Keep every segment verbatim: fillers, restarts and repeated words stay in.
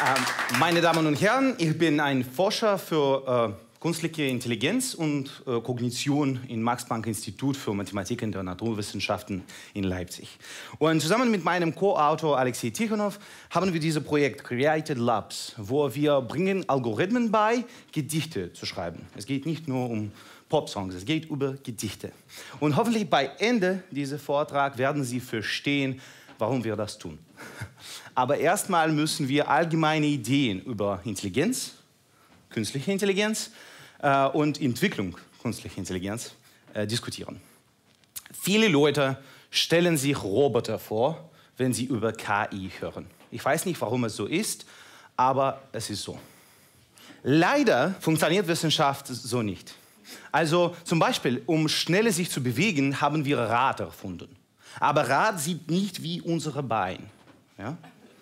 Ähm, meine Damen und Herren, ich bin ein Forscher für äh, künstliche Intelligenz und äh, Kognition im Max-Planck-Institut für Mathematik und Naturwissenschaften in Leipzig. Und zusammen mit meinem Co-Autor Alexei Tikhonov haben wir dieses Projekt Created Labs, wo wir bringen Algorithmen bei, Gedichte zu schreiben. Es geht nicht nur um Popsongs, es geht über Gedichte. Und hoffentlich bei Ende dieses Vortrags werden Sie verstehen, warum wir das tun. Aber erstmal müssen wir allgemeine Ideen über Intelligenz, künstliche Intelligenz äh, und Entwicklung künstlicher Intelligenz äh, diskutieren. Viele Leute stellen sich Roboter vor, wenn sie über K I hören. Ich weiß nicht, warum es so ist, aber es ist so. Leider funktioniert Wissenschaft so nicht. Also zum Beispiel, um schneller sich zu bewegen, haben wir Rad erfunden. Aber Rad sieht nicht wie unsere Beine. Ja?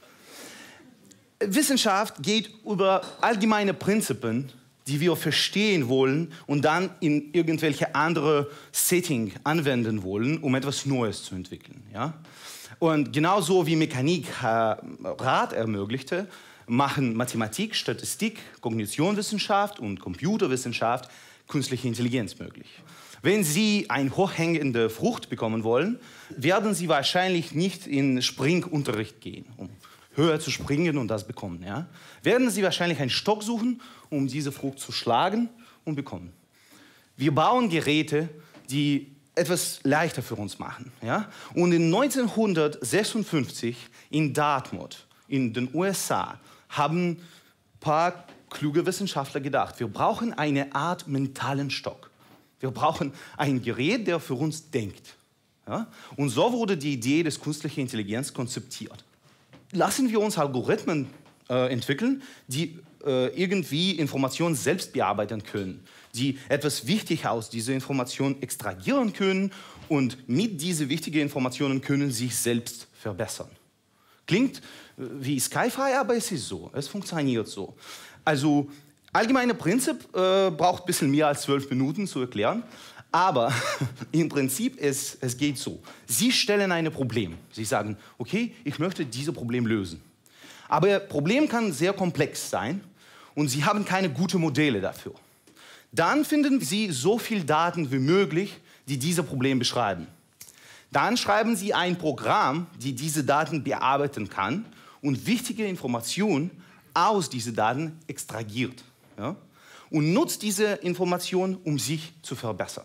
Wissenschaft geht über allgemeine Prinzipien, die wir verstehen wollen und dann in irgendwelche andere Setting anwenden wollen, um etwas Neues zu entwickeln. Ja? Und genauso wie Mechanik äh, Rad ermöglichte, machen Mathematik, Statistik, Kognitionswissenschaft und Computerwissenschaft künstliche Intelligenz möglich. Wenn Sie eine hochhängende Frucht bekommen wollen, werden Sie wahrscheinlich nicht in Springunterricht gehen, um höher zu springen und das bekommen. Ja? Werden Sie wahrscheinlich einen Stock suchen, um diese Frucht zu schlagen und bekommen. Wir bauen Geräte, die etwas leichter für uns machen. Ja? Und in neunzehnhundertsechsundfünfzig in Dartmouth in den U S A haben ein paar kluge Wissenschaftler gedacht, wir brauchen eine Art mentalen Stock. Wir brauchen ein Gerät, der für uns denkt. Ja? Und so wurde die Idee des künstlichen Intelligenz konzipiert. Lassen wir uns Algorithmen äh, entwickeln, die äh, irgendwie Informationen selbst bearbeiten können, die etwas Wichtiges aus dieser Information extrahieren können und mit diesen wichtigen Informationen können sich selbst verbessern. Klingt äh, wie Sci-Fi, aber es ist so, es funktioniert so. Also allgemeine Prinzip äh, braucht ein bisschen mehr als zwölf Minuten zu erklären, aber im Prinzip es, es geht so. Sie stellen ein Problem. Sie sagen, okay, ich möchte dieses Problem lösen. Aber das Problem kann sehr komplex sein und Sie haben keine guten Modelle dafür. Dann finden Sie so viele Daten wie möglich, die dieses Problem beschreiben. Dann schreiben Sie ein Programm, das diese Daten bearbeiten kann und wichtige Informationen aus diesen Daten extrahiert. Ja? Und nutzt diese Information, um sich zu verbessern.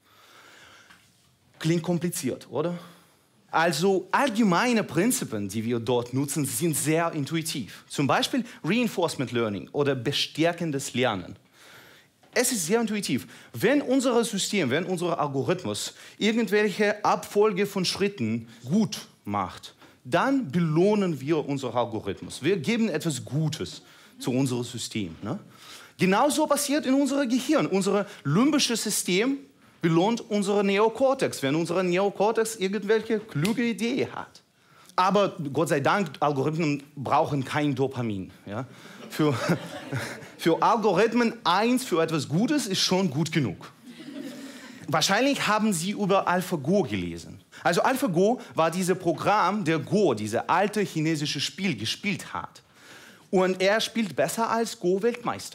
Klingt kompliziert, oder? Also allgemeine Prinzipien, die wir dort nutzen, sind sehr intuitiv. Zum Beispiel Reinforcement Learning oder bestärkendes Lernen. Es ist sehr intuitiv. Wenn unser System, wenn unser Algorithmus irgendwelche Abfolge von Schritten gut macht, dann belohnen wir unseren Algorithmus. Wir geben etwas Gutes zu unserem System. Ne? Genauso passiert in unserem Gehirn. Unser limbisches System belohnt unseren Neokortex, wenn unser Neokortex irgendwelche kluge Idee hat. Aber Gott sei Dank, Algorithmen brauchen kein Dopamin. Ja? Für, für Algorithmen eins für etwas Gutes ist schon gut genug. Wahrscheinlich haben Sie über AlphaGo gelesen. Also AlphaGo war dieses Programm, der Go, dieses alte chinesische Spiel, gespielt hat. Und er spielt besser als Go-Weltmeister.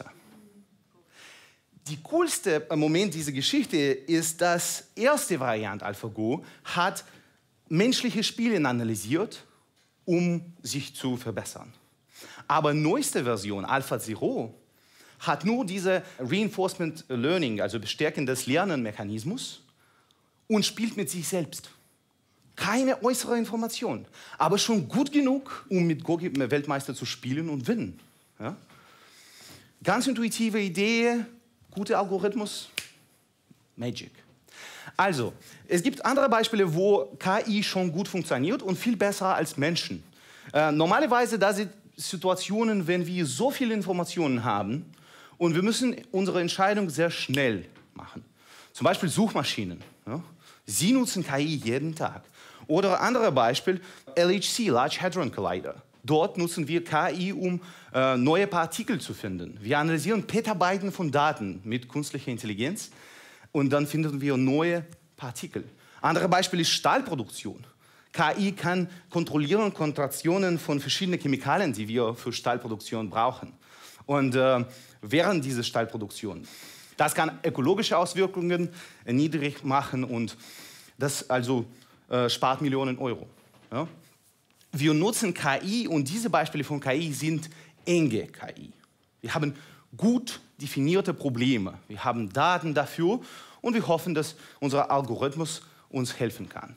Die coolste Moment dieser Geschichte ist, dass die erste Variante AlphaGo hat menschliche Spiele analysiert, um sich zu verbessern. Aber die neueste Version, AlphaZero, hat nur diese Reinforcement Learning, also bestärkendes Lernen-Mechanismus und spielt mit sich selbst. Keine äußere Information, aber schon gut genug, um mit Go-Weltmeister zu spielen und gewinnen. Ja? Ganz intuitive Idee, guter Algorithmus, Magic. Also, es gibt andere Beispiele, wo K I schon gut funktioniert und viel besser als Menschen. Äh, normalerweise, da sind Situationen, wenn wir so viele Informationen haben und wir müssen unsere Entscheidung sehr schnell machen. Zum Beispiel Suchmaschinen. Ja? Sie nutzen K I jeden Tag. Oder anderes Beispiel, L H C, Large Hadron Collider. Dort nutzen wir K I, um äh, neue Partikel zu finden. Wir analysieren Petabyten von Daten mit künstlicher Intelligenz und dann finden wir neue Partikel. Anderes Beispiel ist Stahlproduktion. K I kann kontrollieren Kontraktionen von verschiedenen Chemikalien, die wir für Stahlproduktion brauchen. Und äh, während dieser Stahlproduktion. Das kann ökologische Auswirkungen äh, niedrig machen und das also äh, spart Millionen Euro. Ja? Wir nutzen K I und diese Beispiele von K I sind enge K I. Wir haben gut definierte Probleme. Wir haben Daten dafür und wir hoffen, dass unser Algorithmus uns helfen kann.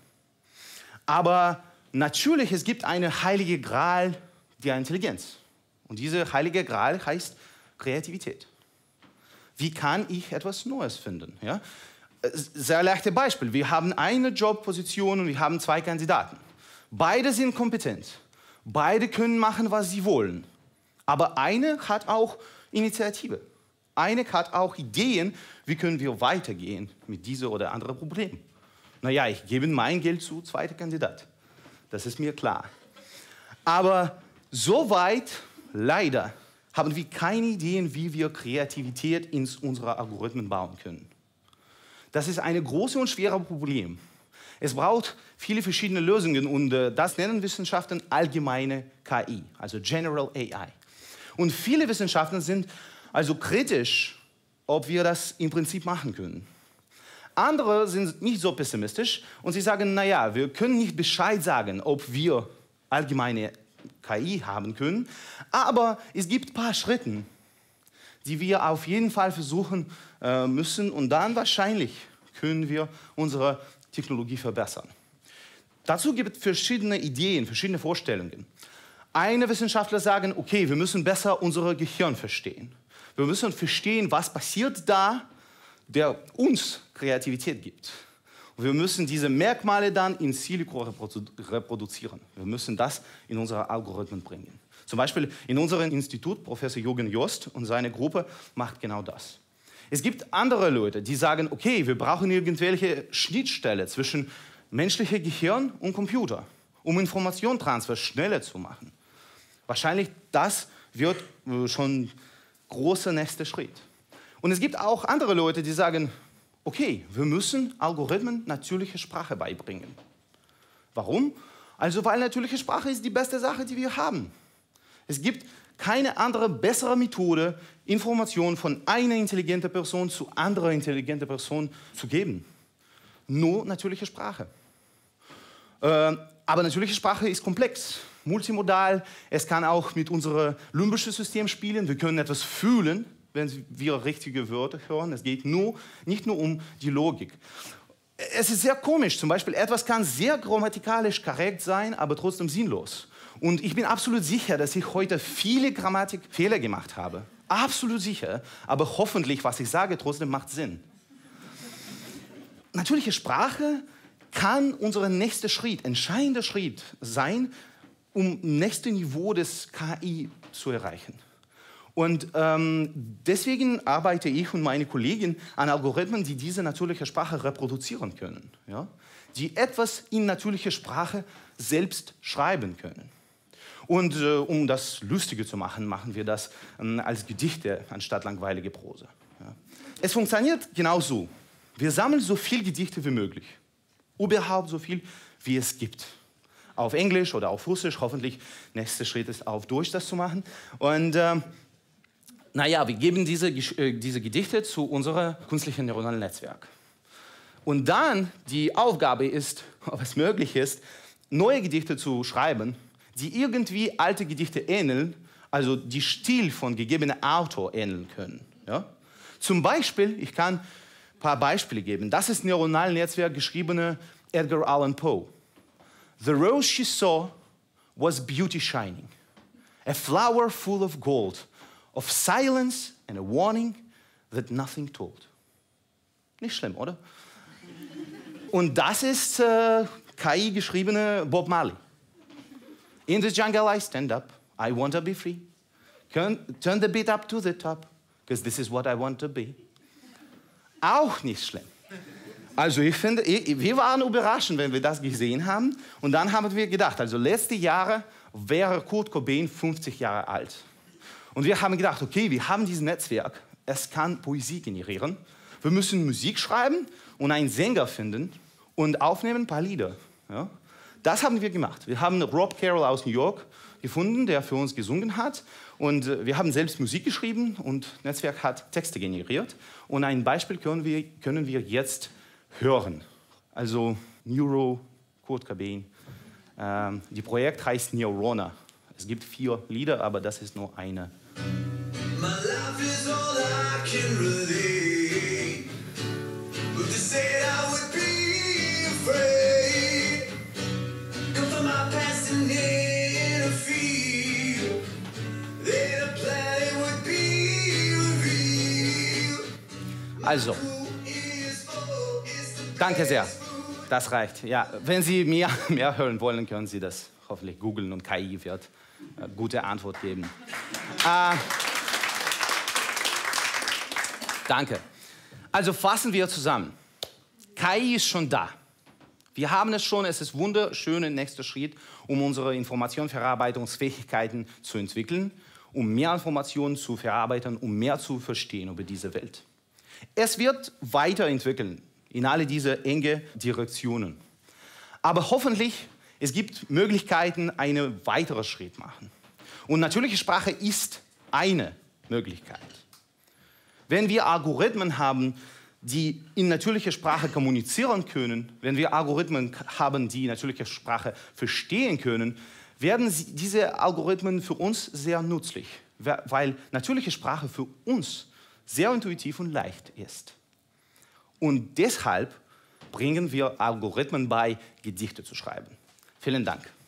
Aber natürlich, es gibt eine heilige Gral der Intelligenz. Und diese heilige Gral heißt Kreativität. Wie kann ich etwas Neues finden? Ja? Sehr leichtes Beispiel. Wir haben eine Jobposition und wir haben zwei Kandidaten. Beide sind kompetent. Beide können machen, was sie wollen. Aber eine hat auch Initiative. Eine hat auch Ideen, wie können wir weitergehen mit diesem oder anderen Problem. Naja, ich gebe mein Geld zu zweiter Kandidat. Das ist mir klar. Aber soweit, leider, haben wir keine Ideen, wie wir Kreativität in unsere Algorithmen bauen können. Das ist ein großes und schweres Problem. Es braucht viele verschiedene Lösungen und äh, das nennen Wissenschaftler allgemeine K I, also General A I. Und viele Wissenschaftler sind also kritisch, ob wir das im Prinzip machen können. Andere sind nicht so pessimistisch und sie sagen, naja, wir können nicht Bescheid sagen, ob wir allgemeine K I haben können, aber es gibt ein paar Schritte, die wir auf jeden Fall versuchen äh, müssen und dann wahrscheinlich können wir unsere Technologie verbessern. Dazu gibt es verschiedene Ideen, verschiedene Vorstellungen. Eine Wissenschaftler sagen, okay, wir müssen besser unser Gehirn verstehen. Wir müssen verstehen, was passiert da, der uns Kreativität gibt. Und wir müssen diese Merkmale dann in Silico reprodu reproduzieren. Wir müssen das in unsere Algorithmen bringen. Zum Beispiel in unserem Institut, Professor Jürgen Jost und seine Gruppe macht genau das. Es gibt andere Leute, die sagen, okay, wir brauchen irgendwelche Schnittstelle zwischen menschlichem Gehirn und Computer, um Informationstransfer schneller zu machen. Wahrscheinlich das wird schon ein großer nächster Schritt. Und es gibt auch andere Leute, die sagen, okay, wir müssen Algorithmen natürliche Sprache beibringen. Warum? Also weil natürliche Sprache ist die beste Sache, die wir haben. Es gibt keine andere, bessere Methode, Informationen von einer intelligenten Person zu anderer intelligenter Person zu geben. Nur natürliche Sprache. Äh, aber natürliche Sprache ist komplex, multimodal. Es kann auch mit unserem limbischen System spielen. Wir können etwas fühlen, wenn wir richtige Wörter hören. Es geht nur, nicht nur um die Logik. Es ist sehr komisch. Zum Beispiel, etwas kann sehr grammatikalisch korrekt sein, aber trotzdem sinnlos. Und ich bin absolut sicher, dass ich heute viele Grammatikfehler gemacht habe. Absolut sicher. Aber hoffentlich, was ich sage, trotzdem macht Sinn. Natürliche Sprache kann unser nächster Schritt, entscheidender Schritt sein, um das nächste Niveau des K I zu erreichen. Und ähm, deswegen arbeite ich und meine Kollegen an Algorithmen, die diese natürliche Sprache reproduzieren können. Ja? Die etwas in natürlicher Sprache selbst schreiben können. Und äh, um das lustiger zu machen, machen wir das ähm, als Gedichte anstatt langweilige Prose. Ja? Es funktioniert genau so. Wir sammeln so viel Gedichte wie möglich. Überhaupt so viel, wie es gibt. Auf Englisch oder auf Russisch, hoffentlich. Nächster Schritt ist auf Deutsch, das zu machen. Und äh, naja, wir geben diese, äh, diese Gedichte zu unserem künstlichen neuronalen Netzwerk. Und dann die Aufgabe ist, ob es möglich ist, neue Gedichte zu schreiben, die irgendwie alte Gedichte ähneln, also die Stil von gegebenem Autor ähneln können. Ja? Zum Beispiel, ich kann ein paar Beispiele geben. Das ist neuronal Netzwerk geschriebene Edgar Allan Poe. The rose she saw was beauty shining, a flower full of gold, of silence and a warning that nothing told. Nicht schlimm, oder? Und das ist äh, K I geschriebene Bob Marley. In the jungle I stand up, I want to be free. Turn, turn the beat up to the top, because this is what I want to be. Auch nicht schlimm. Also ich finde, wir waren überrascht, wenn wir das gesehen haben. Und dann haben wir gedacht, also letzte Jahre wäre Kurt Cobain fünfzig Jahre alt. Und wir haben gedacht, okay, wir haben dieses Netzwerk, es kann Poesie generieren. Wir müssen Musik schreiben und einen Sänger finden und aufnehmen ein paar Lieder. Ja? Das haben wir gemacht. Wir haben Rob Carroll aus New York gefunden, der für uns gesungen hat. Und wir haben selbst Musik geschrieben und Netzwerk hat Texte generiert. Und ein Beispiel können wir, können wir jetzt hören. Also Neuro, Kurt Cobain. Ähm, die Projekt heißt Neurona. Es gibt vier Lieder, aber das ist nur eine. My life is all I can relate. But they said I would be afraid. Come from my past and interfere. Then a planet would be revealed. Also, danke sehr. Das reicht. Ja, wenn Sie mehr, mehr hören wollen, können Sie das hoffentlich googeln und K I wird eine gute Antwort geben. Äh, danke. Also fassen wir zusammen. K I ist schon da. Wir haben es schon, es ist wunderschön ein nächster Schritt, um unsere Informationsverarbeitungsfähigkeiten zu entwickeln, um mehr Informationen zu verarbeiten, um mehr zu verstehen über diese Welt. Es wird weiterentwickeln in alle diese enge Direktionen. Aber hoffentlich, es gibt Möglichkeiten, einen weiteren Schritt machen. Und natürliche Sprache ist eine Möglichkeit. Wenn wir Algorithmen haben, die in natürlicher Sprache kommunizieren können, wenn wir Algorithmen haben, die natürliche Sprache verstehen können, werden sie, diese Algorithmen für uns sehr nützlich, weil natürliche Sprache für uns sehr intuitiv und leicht ist. Und deshalb bringen wir Algorithmen bei, Gedichte zu schreiben. Vielen Dank.